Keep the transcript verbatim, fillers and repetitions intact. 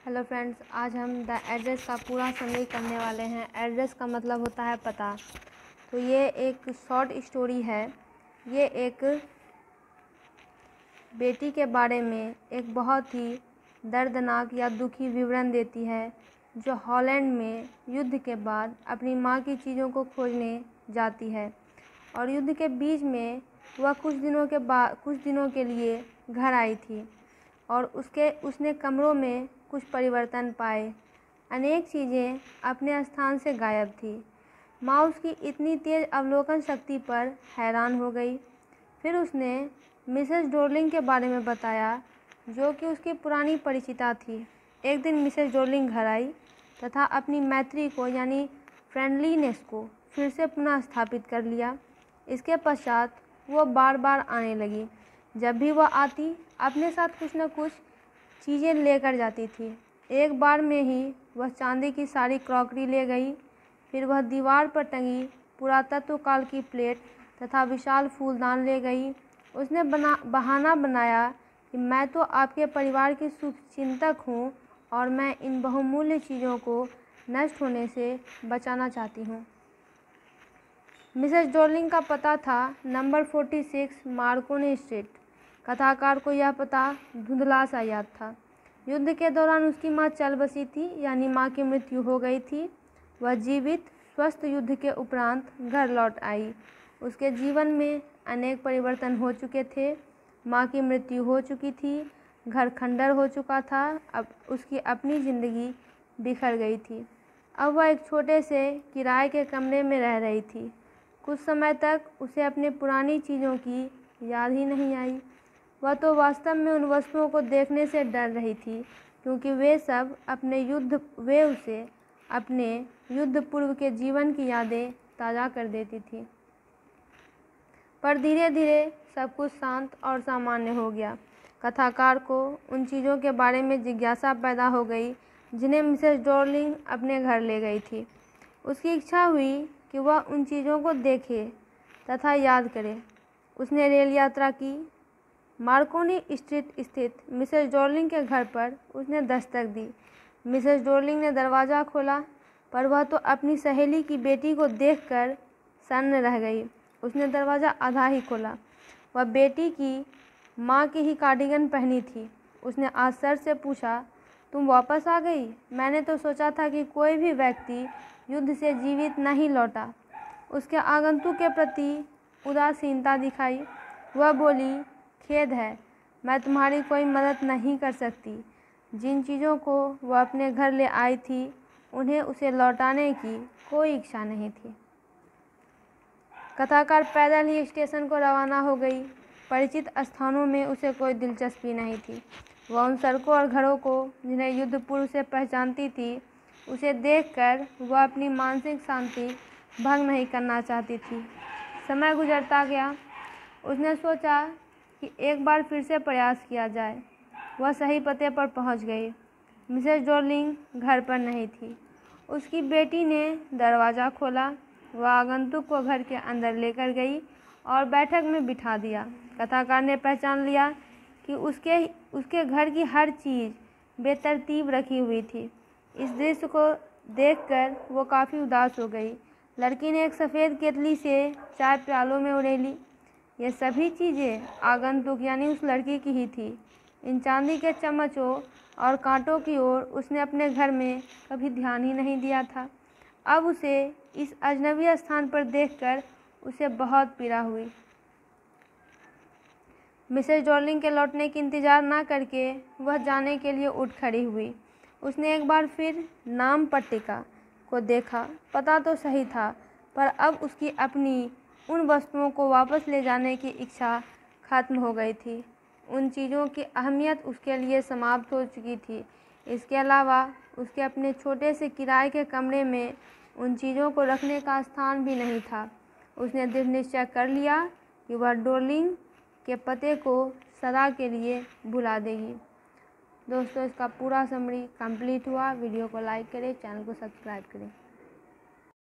Hello friends, आज हम the address का पूरा समरी करने वाले हैं। एड्रेस का मतलब होता है पता। तो ये एक शॉर्ट स्टोरी है। ये एक बेटी के बारे में एक बहुत ही दर्दनाक या दुखी विवरण देती है, जो हॉलैंड में युद्ध के बाद अपनी माँ की चीज़ों को खोजने जाती है और युद्ध के बीच में वह कुछ दिनों के बाद कुछ दिनों के लिए घर आई थी और उसके उसने कमरों में कुछ परिवर्तन पाए। अनेक चीज़ें अपने स्थान से गायब थी। माँ उसकी इतनी तेज़ अवलोकन शक्ति पर हैरान हो गई। फिर उसने मिसेस डोर्लिंग के बारे में बताया, जो कि उसकी पुरानी परिचिता थी। एक दिन मिसेस डोर्लिंग घर आई तथा अपनी मैत्री को यानी फ्रेंडलीनेस को फिर से पुनः स्थापित कर लिया। इसके पश्चात वो बार बार आने लगी। जब भी वह आती, अपने साथ कुछ न कुछ चीज़ें लेकर जाती थी। एक बार में ही वह चांदी की सारी क्रॉकरी ले गई। फिर वह दीवार पर टंगी पुरातत्व काल की प्लेट तथा विशाल फूलदान ले गई। उसने बना बहाना बनाया कि मैं तो आपके परिवार की शुभचिंतक हूँ और मैं इन बहुमूल्य चीज़ों को नष्ट होने से बचाना चाहती हूँ। मिसेस डोर्लिंग का पता था नंबर छियालीस मार्कोनी स्ट्रीट। कथाकार को यह पता धुंधला सा याद था। युद्ध के दौरान उसकी माँ चल बसी थी, यानी माँ की मृत्यु हो गई थी। वह जीवित स्वस्थ युद्ध के उपरांत घर लौट आई। उसके जीवन में अनेक परिवर्तन हो चुके थे। माँ की मृत्यु हो चुकी थी, घर खंडर हो चुका था। अब उसकी अपनी ज़िंदगी बिखर गई थी। अब वह एक छोटे से किराए के कमरे में रह रही थी। कुछ समय तक उसे अपनी पुरानी चीज़ों की याद ही नहीं आई। वह तो वास्तव में उन वस्तुओं को देखने से डर रही थी, क्योंकि वे सब अपने युद्ध वे उसे अपने युद्ध पूर्व के जीवन की यादें ताज़ा कर देती थी। पर धीरे धीरे सब कुछ शांत और सामान्य हो गया। कथाकार को उन चीज़ों के बारे में जिज्ञासा पैदा हो गई जिन्हें मिसेस डोर्लिंग अपने घर ले गई थी। उसकी इच्छा हुई कि वह उन चीज़ों को देखे तथा याद करे। उसने रेल यात्रा की। मार्कोनी स्ट्रीट स्थित मिसेस डोर्लिंग के घर पर उसने दस्तक दी। मिसेस डोर्लिंग ने दरवाज़ा खोला, पर वह तो अपनी सहेली की बेटी को देखकर सन्न रह गई। उसने दरवाज़ा आधा ही खोला। वह बेटी की माँ की ही कार्डिगन पहनी थी। उसने आश्चर्य से पूछा, तुम वापस आ गई? मैंने तो सोचा था कि कोई भी व्यक्ति युद्ध से जीवित नहीं लौटा। उसके आगंतुक के प्रति उदासीनता दिखाई। वह बोली, खेद है, मैं तुम्हारी कोई मदद नहीं कर सकती। जिन चीज़ों को वह अपने घर ले आई थी, उन्हें उसे लौटाने की कोई इच्छा नहीं थी। कथाकार पैदल ही स्टेशन को रवाना हो गई। परिचित स्थानों में उसे कोई दिलचस्पी नहीं थी। वह उन सड़कों और घरों को जिन्हें युद्ध पूर्व से पहचानती थी, उसे देखकर वह अपनी मानसिक शांति भंग नहीं करना चाहती थी। समय गुजरता गया। उसने सोचा कि एक बार फिर से प्रयास किया जाए। वह सही पते पर पहुंच गई। मिसेस डोर्लिंग घर पर नहीं थी। उसकी बेटी ने दरवाज़ा खोला। वह आगंतुक को घर के अंदर लेकर गई और बैठक में बिठा दिया। कथाकार ने पहचान लिया कि उसके उसके घर की हर चीज़ बेतरतीब रखी हुई थी। इस दृश्य को देखकर वो काफ़ी उदास हो गई। लड़की ने एक सफ़ेद केतली से चाय प्यालों में उड़ेली। ये सभी चीज़ें आगंतुक यानी उस लड़की की ही थी। इन चांदी के चम्मचों और कांटों की ओर उसने अपने घर में कभी ध्यान ही नहीं दिया था। अब उसे इस अजनबी स्थान पर देखकर उसे बहुत पीड़ा हुई। मिसेस डोर्लिंग के लौटने की इंतज़ार न करके वह जाने के लिए उठ खड़ी हुई। उसने एक बार फिर नाम पट्टिका को देखा। पता तो सही था, पर अब उसकी अपनी उन वस्तुओं को वापस ले जाने की इच्छा खत्म हो गई थी। उन चीज़ों की अहमियत उसके लिए समाप्त हो चुकी थी। इसके अलावा उसके अपने छोटे से किराए के कमरे में उन चीज़ों को रखने का स्थान भी नहीं था। उसने दृढ़ निश्चय कर लिया कि वह डोर्लिंग के पते को सदा के लिए भुला देगी। दोस्तों, इसका पूरा समरी कंप्लीट हुआ। वीडियो को लाइक करें, चैनल को सब्सक्राइब करें।